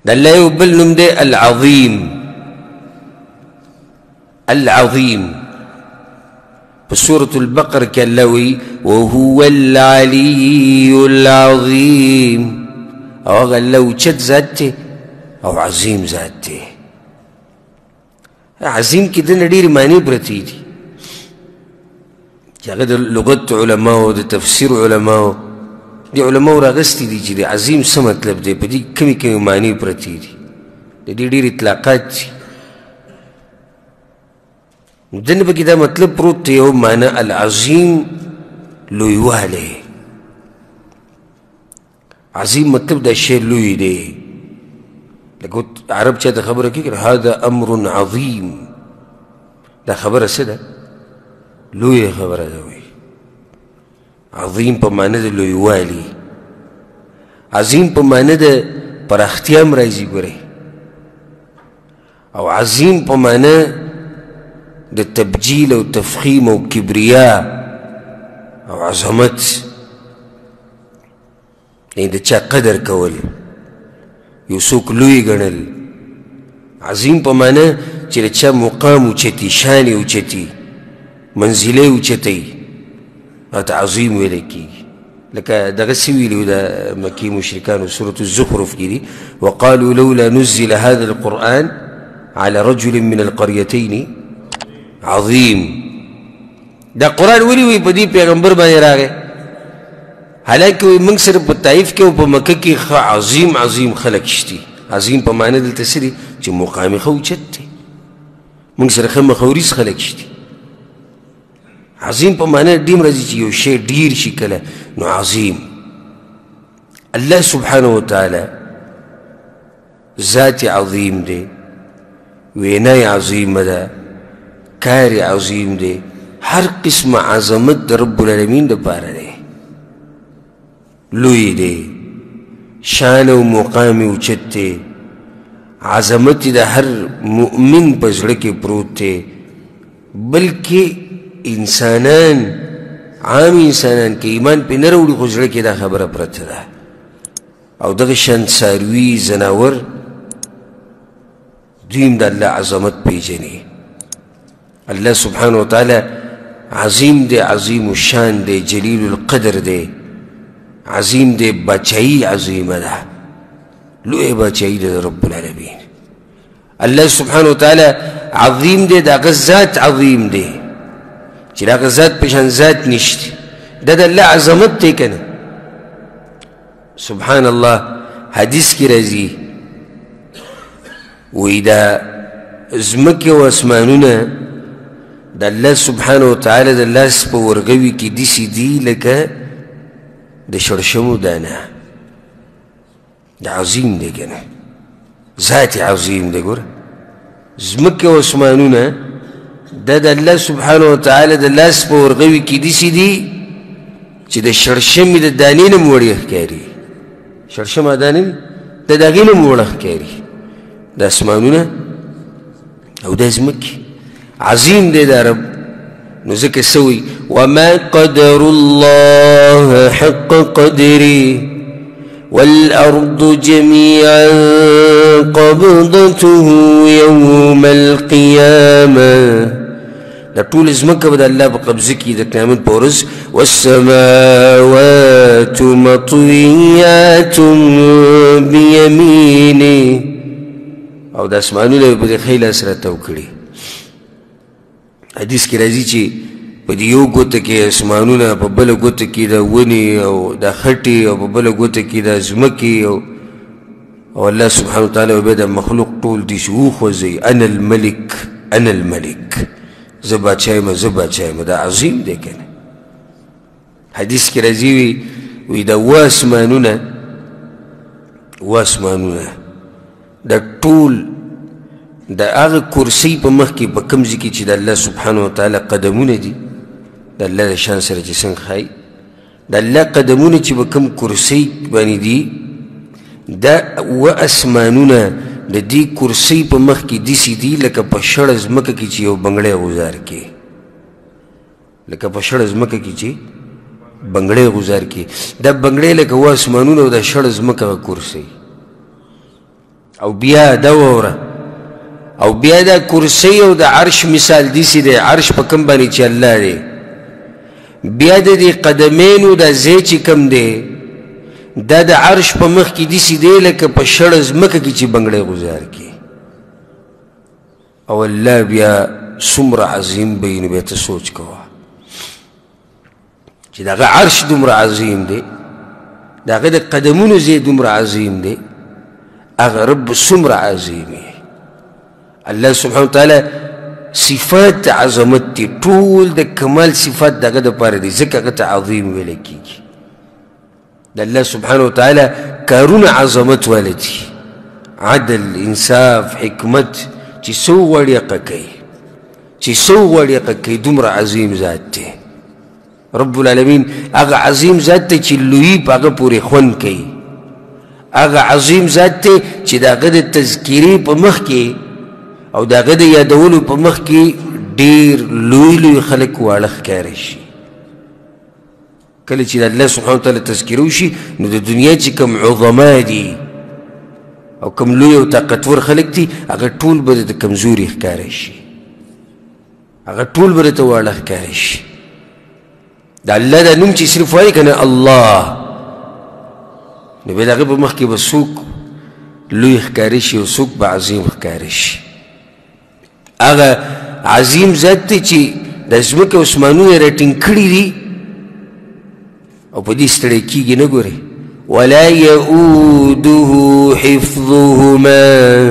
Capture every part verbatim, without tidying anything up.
دا اللہ یو بل نم دے العظیم. العظیم په سورة البقر کې الله وی وهو العلی العظیم، او هغه الله اوچت ذات دی او عظیم ذات دی. عظیم کې دنه ډېرې معنی پرتې دي چې هغه د لغت علماو د تفسیر علماو دي علماو راغستې دي چې د عظیم څه مطلب دی، په دې کمې کمې معنی پرتې دي، د دې ډېر اطلاقات دي. دنه پکې دا مطلب پروت دی یو معنی العظیم لویوالی. عظیم مطلب دا شی لوی دی، لکه عرب چاته خبره کوي هذا امر عظیم، دا خبره څه ده؟ لویه خبره ده. وی عظیم په معنی د لویوالي، عظیم په معنی د پراختیا هم راځي ګورئ، او عظیم په معنی د تبجیل او تفخیم او کبریا او عظمت، یعنی د چا قدر کول، یو څوک لوی ګڼل. عظیم په معنی چې د چا مقام اوچتي، شان یې اوچتي، منزله یې اوچتی، ورته عظیم ویلی کېږي. لکه دغسې ویلي وو د مکي مشرکانو سورة الزخرف کې دي وقالوا لولا نزل هذا القرآن على رجل من القريتين عظیم. دا قرآن ولي وی په دې پیغمبر باندې راغی، حالانکه وی موږ سره په طایف کې او په مکه کې ښه عظیم عظیم خلک شتي. عظیم په معنی دلته څه دي چې مقام یې ښه اوچت دی، موږ سره ښه مخوریز خلک شتي. عظیم په معنی ډېم راځي چې یو شی ډېر شي کله، نو عظیم. الله سبحانه وتعالی ذات عظیم دی، وینا عظیمه ده، کار عظیم دی، هر قسم عظمت د رب العالمین دپاره دی، لوی دی، شان او مقام اوچت دی، عظمت د هر مؤمن په زړه کې پروت دی. بلکې انسانان، عام انسانان که ایمان پې نه راوړي خو زړه کې دا خبره پرته ده. او دغه شان څاروي، ځناور، دوی هم د الله عظمت پیژني. الله سبحانه وتعالی عظیم دی، عظیم الشان دی، جلیل القدر دی، عظیم دی، بچائی عظیمه ده، لوی بچائی ده رب العالمین. الله سبحانه وتعالی عظیم دی، دا هغه ذات عظیم دی چې د هغه ذات په شان ذات نشته. دا د الله عظمت دی که نه؟ سبحان الله. حدیث کې راځي وایي دا ځمکې او اسمانونه د الله سبحانه وتعالی د لاس په ورغوي کې داسې دي لکه د شړشمو دانه. د عظیم دی که نه؟ ذات عظیم دی. ګوره ځمکې او اسمانونه دا د الله سبحانه وتعالی د لاس په ورغوي کې داسې دي چې د شړشمې د دانې نه م وړې ښکاري. شړشمه دانه وي د د هغې نه م وړه ښکاري. د اسمانونه او د ځمکې عظیم دی دا رب. نو ځکه څه وایي وما قدر الله حق قدره والأرض جميعا قبضته يوم القيامة. دا ټول ځمکه به د الله په قبضه کې د قیامت په ورځ والسماوات مطویات بیمینه، او د اسمانونه به په د ښی لاس راتاو کړي. حدیث کې راځي چې په دې یو ګوته کې اسمانونه، په بله ګوته کې د ونې او د خټې، او په بله ګوته کې د ځمکې، او او الله سبحانه وتعالی به د مخلوق ټول دي چې وخوځوي انا الملک انا الملک، زه باچا یم زه باچا یم. دا عظیم دی که نه؟ حدیث کې راځي وي وایي دا اووه اسمانونه، اووه اسمانونه د ټول د هغه کرسۍ په مخ کې په کوم ځای کې چې د الله سبحانه وتعالی قدمونه دي، د الله د شان سره چې څنګه ښایي، د الله قدمونه چې په کوم کرسۍ باندې دي، دا اووه اسمانونه د دې کرسۍ په مخ کې داسې دي لکه په شړه ځمکه کې چې یو بنګړی غوزار کې، لکه په شړه ځمکه کې چې بنګړی غوزار کې، دا بنګړی لکه اووه اسمانونه او د شړه ځمکه هغه کرسۍ. او بیا دا ووره او بیا دا کرسی او دا عرش مثال دیسی دی عرش پا کم بانی چی اللہ دی بیا دا دی قدمینو دا زی کم دی دا دا عرش پا مخ کی دیسی دی لکه پا شرز مکه کی چی بنگڑے گزار کی او اللہ بیا سمر عظیم بینو بیتا سوچ کوا چی دا غا عرش دمر عظیم دی دا غا دا قدمونو زی دمر عظیم دی اغا رب سمر عظیمی اللہ سبحانه وتعالی صفات عظمت تی طول دا کمال صفات دا غا دا پار دی زکا غا تا عظیم ویلکی کی دا اللہ سبحانه وتعالی کارون عظمت والدی عدل انصاف حکمت چی سو وڑیقا کئی چی سو وڑیقا کئی دمر عظیم ذات تی رب العالمین اغا عظیم ذات تی چی لوی پا اغا پوری خون کئی اغا عظیم ذات تی چی دا غد تذکیری پا مخ کی او دا غد یادولو پا مخ کی دیر لوی لوی خلق والخ کارشی کلی چی دا اللہ سبحانه وتعالی تذکیروشی نو دا دنیا چی کم عظماء دی او کم لوی او طاقتور خلق تی اگر طول بده تا کمزوری اخکارشی اگر طول بده تا والا اخکارشی دا اللہ دا نم چی صرف وائی کنا اللہ نو بید اگر بمخ کی بسوک لوی اخکارشی و سوک با عظیم اخکارشی اگر عظیم ذات تی چی دا اسمک عثمانو ریٹنگ کڑی دی او پا دی ستڑی کی گی نگو رہی ولا يؤوده حفظهما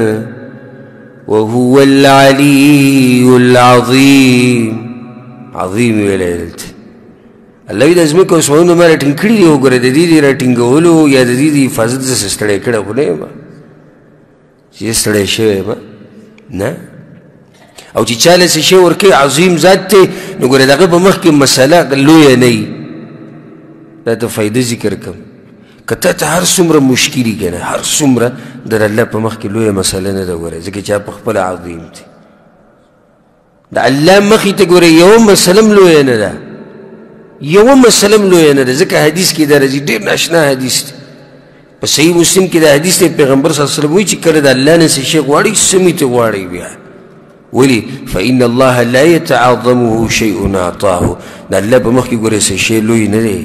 وهو العلي العظيم عظيم ویلت اللہ وی دا ازمکو اسمانو ما ریٹنگ کڑی دی ہو گره دا دی دی ریٹنگولو یا دا دی دی حفاظت سے ستڑی کڑا خونے ما چی ستڑی شوئے ما نا او چی چالے سے شو ورکی عظیم ذات تے نو گره دا غب مخ کی مسئلہ لویا نئی دا تا فائدہ ذکر کم کتا تا ہر سمرہ مشکلی گنا ہر سمرہ در اللہ پا مخ کی لویا مسئلہ ندا گورے زکی چاہ پا خپل عظیم تی دا اللہ مخی تا گورے یوم مسلم لویا ندا یوم مسلم لویا ندا زکا حدیث کی دا رضی دیر ناشنا حدیث تی پا صحیح مسلم کی دا حدیث تی پیغمبر صلی اللہ علیہ وسلم ہوئی چی کرد اللہ نے سے شیخ واری سمیت واری بیا ولی فإن اللہ لا يتعظمه شیئن اعطاه دا اللہ پا مخ کی گورے سے شیئ لوی ندے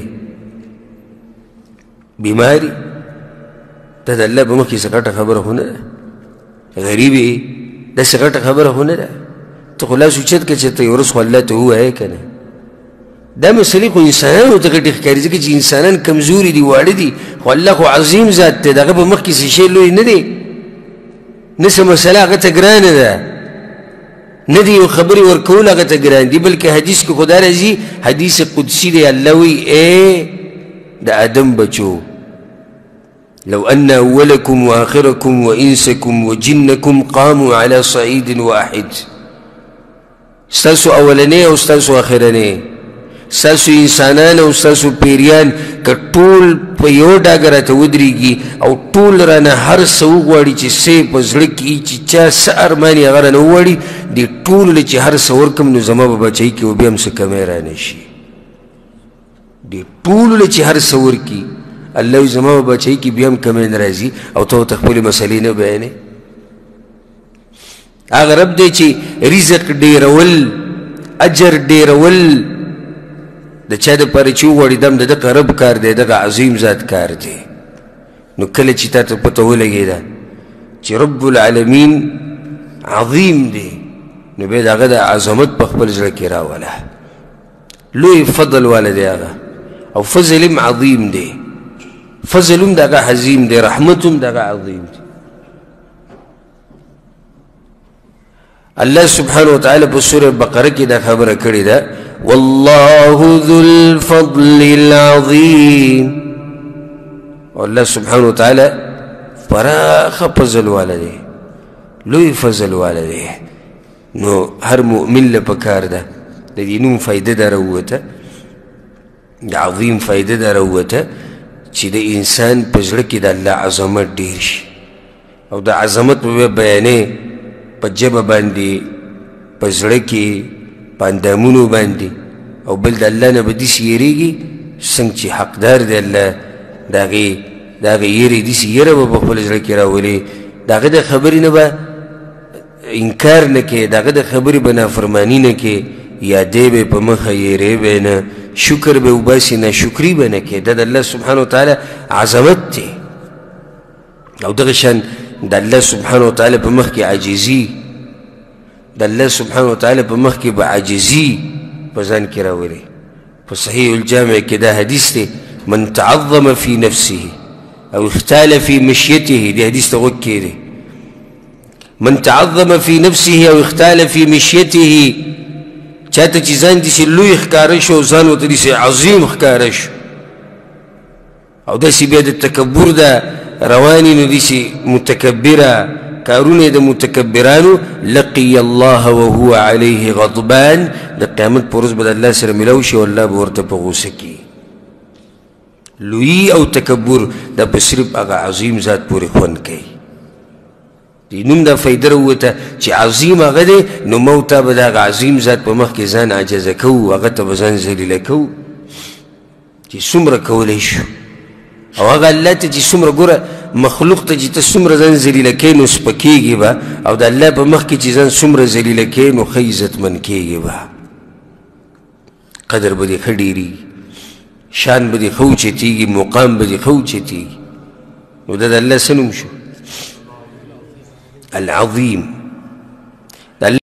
بیماری دا دا اللہ بمخ کی سکاٹا خبر ہونا دا غریبی دا سکاٹا خبر ہونا دا تو خلا سوچت که چتا یورس خو اللہ تو ہوا ہے کنا دا مسئلی خو انسانان ہوتا کٹی خکاری زکی چی انسانان کمزوری دی واری دی خو اللہ خو عظیم ذات تے دا غب مخ کی سشی لوی ندے نسا مسئلہ آگا تگران دا ندی و خبری ورکول آگا تگران دی بلکہ حدیث کو خدا رضی حدیث قدسی دی اللہ وی اے دا آدم بچو لو أن أولكم وآخركم وإنسكم وجنكم قاموا على صعيد واحد استاسو أولاني أو استاسو آخراني استاسو إنسانان أو استاسو پیریان که طول پا یو ڈاگرہ تا ودریگی او طول رانا هر سوگ واری چی سی پا زلکی چی چا سا ارمانی اغرانا واری دی طول لچی هر سورکم نو زمان بابا چاہی که و بیم سکمی رانشی دی طول لچی ہر سور کی اللہ زمان بچائی کی بیام کمین رازی او تو تخبولی مسئلے نہ بیانے آگر رب دے چی رزق دیرول اجر دیرول دا چا دا پاری چو واری دم دا دقا رب کار دے دقا عظیم ذات کار دے نو کل چی تا تا پتو لگے دا چی رب العالمین عظیم دے نو بید آگا دا عظمت پخبل زرکی راولا لوی فضل والا دے آگا او فضلم عظیم دے فضلم داگا حظیم دے رحمتم داگا عظیم دے اللہ سبحانہ وتعالی پر سورہ بقرہ کی دا خبر کری دا واللہ ذو الفضل العظیم اور اللہ سبحانہ وتعالی فراخ فضل والا دے لوی فضل والا دے نو ہر مؤمن لپکار دا دا دینون فائدہ دا روتا دا عظیم فائدہ دا روتا چی دا انسان پزرکی دا اللہ عظمت دیرش او دا عظمت پا بیانے پا جب باندی پزرکی پاندامونو باندی او بل دا اللہ نبا سیری گی سنگ چی حق دار دا اللہ دا غی دا غی یری دیسی یرا با بخبل ازرکی راولی د هغه د خبرې نه به انکار نه کوې، د هغه د خبرې به نافرماني نه کوې، یادې به یې په مخه یېرې به یې نه، شکر به وباسې، ناشکري به نه کوې. دا د الله سبحانه وتعالی عظمت دی. او دغه شان د الله سبحانه وتعالی په مخ کې عاجزي، د الله سبحانه وتعالی په مخ کې به عاجزي په ځان کې راولي. په صحیح الجامع کې دا حدیث دی، من تعظم فی نفسه او اختال فی مشیته، دی حدیث ته غوږ کېږدئ. من تعظم فی نفسه او اختال فی مشیته، چاته چې ځان داسې لوی ښکاره شو او ځان ورته داسې عظیم ښکاره شو او داسې بیا د تکبر ده رواني، نو داسې متکبره کارونه د متکبرانو، لقي الله وهو علیه غضبان، د قیامت په ورځ به د الله سره ملاو شي او الله به ورته په غوسه کړي. لوی او تکبر دا په صرف هغه عظیم ذات پورې خوند کوي. دی نوم دا فایده راووته چې عظیم هغه دی، نو مو ته به د هغه عظیم ذات په مخ کې ځان عاجزه کوو، هغه ته به ځان ذلیله کوو چې څومره کولی شو. او هغه الله ته چې څومره ګوره مخلوق ته چې ته څومره ځان ذلیله کوې نو سپکېږي به، او د الله په مخ کې چې ځان څومره ذلیله کوې نو ښه عزتمن کېږي به، قدر به دې ښه ډېرېږي، شان به دې ښه اوچتېږي، مقام به دې ښه اوچتېږي. نو دا د الله څه نوم شو؟ العظیم.